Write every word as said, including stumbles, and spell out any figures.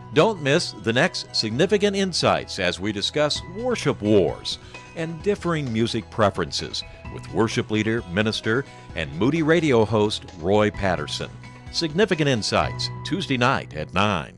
Don't miss the next Significant Insights as we discuss worship wars and differing music preferences with worship leader, minister, and Moody Radio host Roy Patterson. Significant Insights, Tuesday night at nine.